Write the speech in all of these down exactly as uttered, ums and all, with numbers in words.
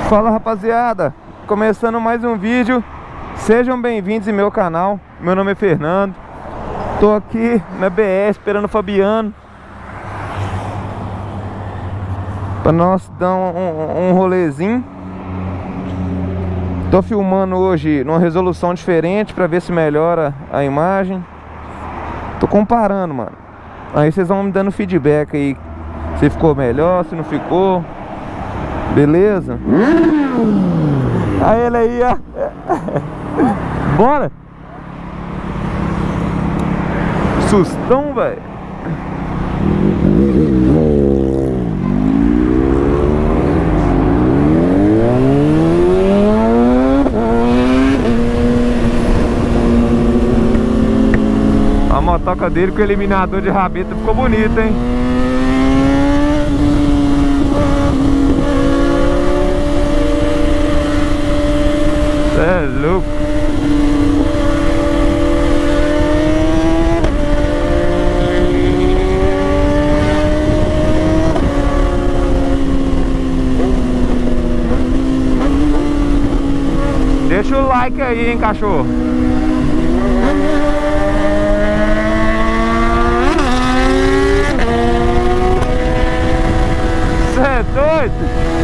Fala, rapaziada, começando mais um vídeo. Sejam bem-vindos em meu canal. Meu nome é Fernando. Tô aqui na B S esperando o Fabiano pra nós dar um, um, um rolezinho. Tô filmando hoje numa resolução diferente pra ver se melhora a imagem. Tô comparando, mano. Aí vocês vão me dando feedback aí, se ficou melhor, se não ficou. Beleza? Aí ele aí, ó. Bora! Sustão, velho. A motoca dele com o eliminador de rabeta ficou bonita, hein? É louco. Deixa o like aí, hein, cachorro. Cê é doido?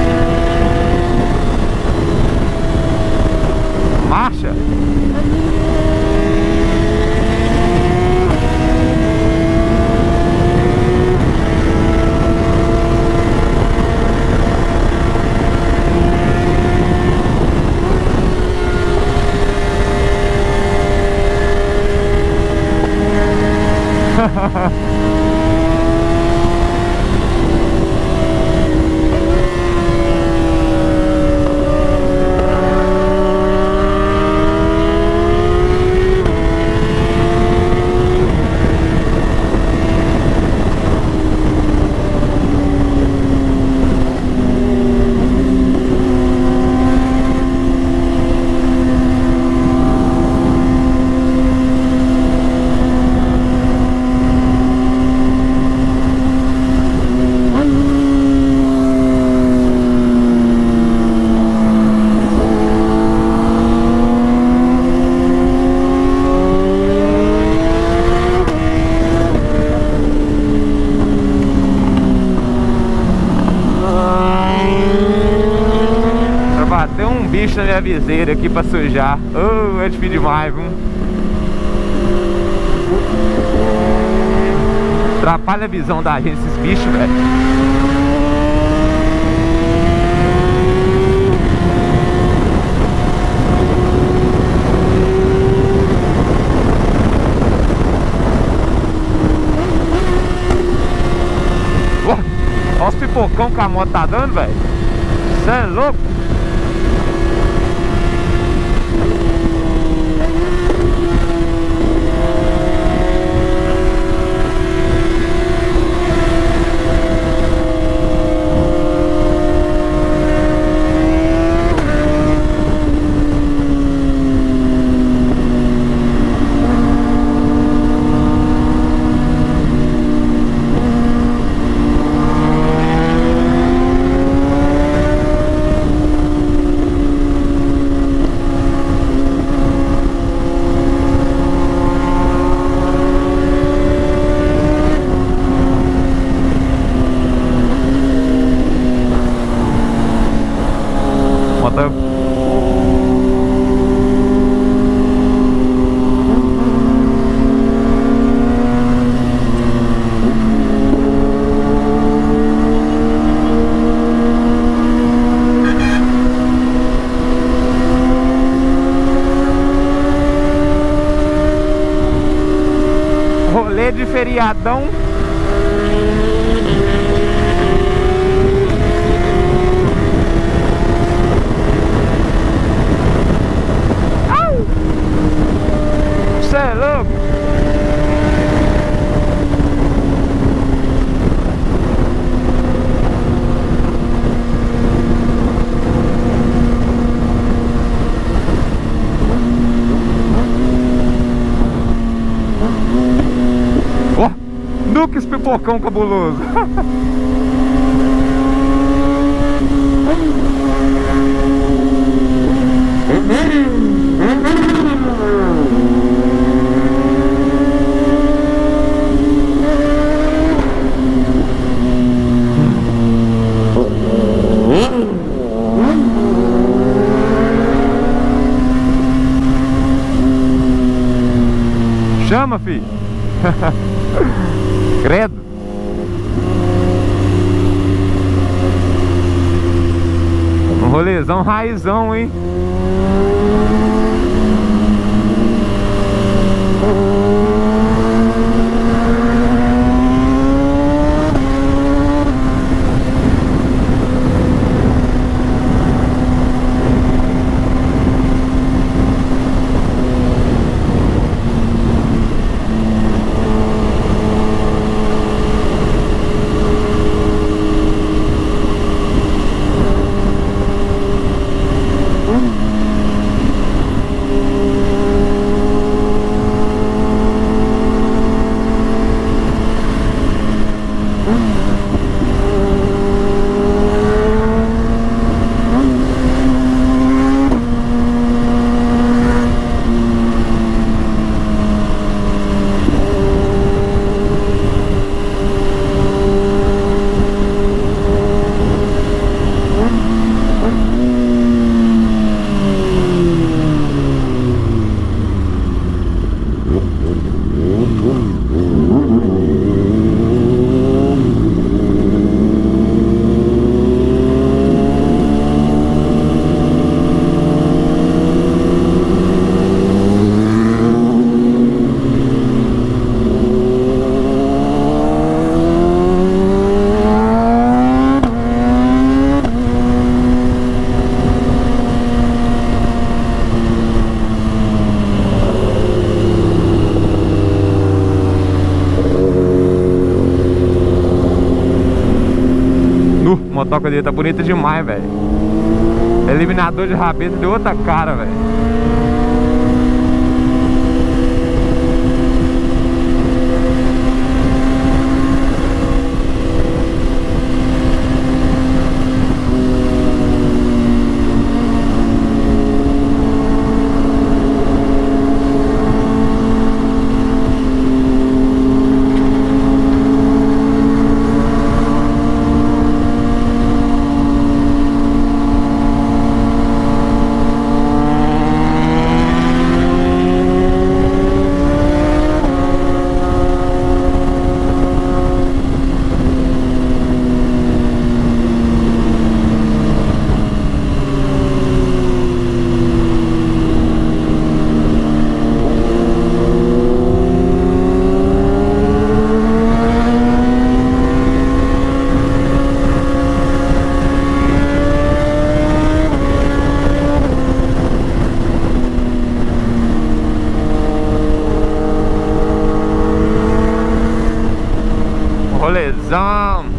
Marcha. Tem um bicho na minha viseira aqui pra sujar. Oh, é difícil demais, viu? Atrapalha a visão da gente esses bichos, velho. Olha os pipocão que a moto tá dando, velho. Cê é louco? Rolê de feriadão. Cê é louco? Duques pipocão cabuloso. Credo. Um rolezão raizão, hein? A motoca dele tá bonita demais, velho. Eliminador de rabeta de outra cara, velho. Rolezão.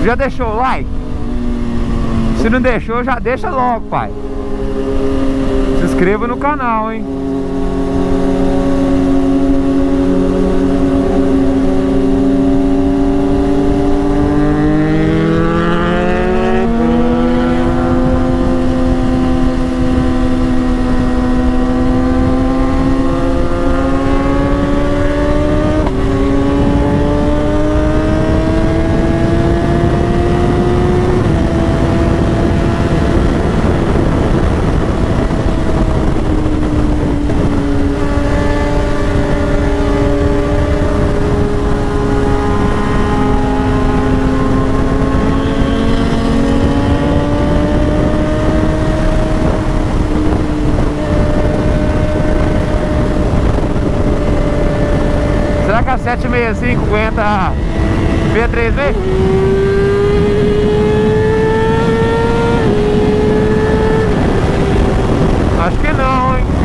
Já deixou o like? Se não deixou, já deixa logo, pai. Se inscreva no canal, hein? Será que a sete sessenta e cinco aguenta a V três V? Acho que não, hein?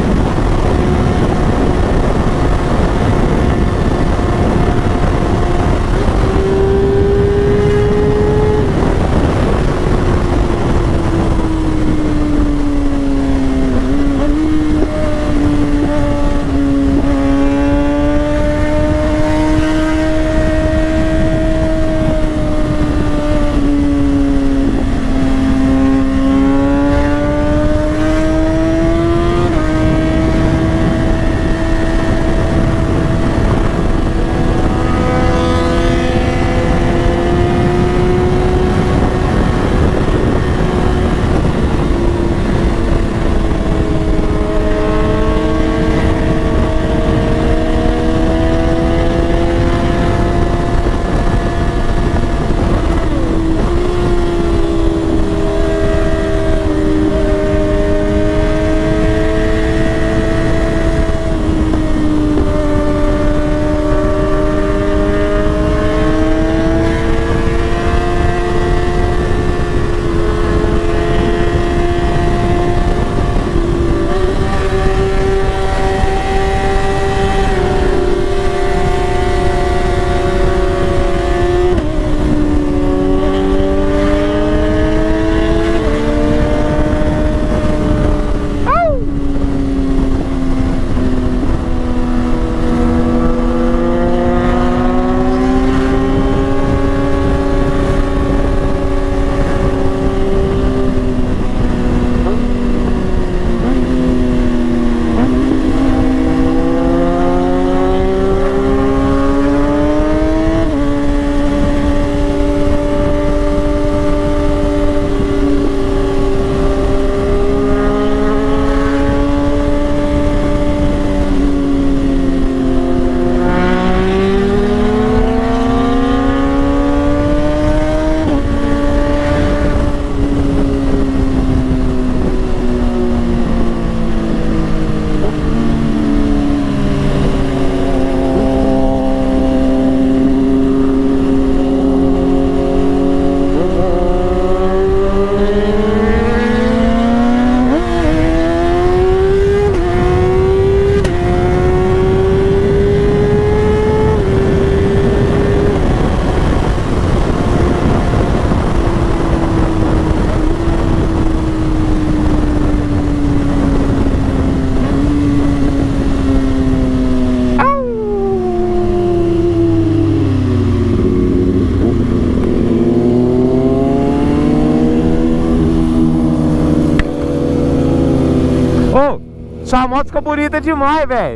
Sua moto fica bonita demais, velho.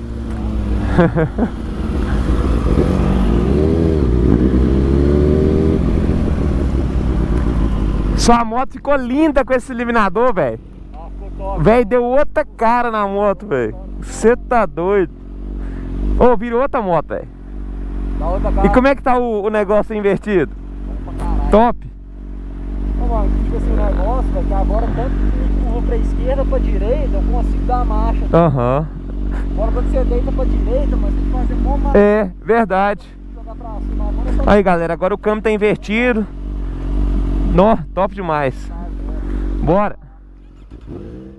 Sua moto ficou linda com esse eliminador, velho. Velho, deu outra cara na moto, velho. Você tá doido. Ô, oh, virou outra moto, velho. E como é que tá o, o negócio invertido? Top. Ô, mano, tipo assim, o negócio, velho, que agora tanto que empurrou pra esquerda, pra direita, eu consigo dar marcha. Aham. Uhum. Agora quando você deita pra direita, mas tem que fazer uma marcha. É, verdade. Jogar pra cima, agora é só... Aí, galera, agora o câmbio tá invertido. Nó, top demais. Bora.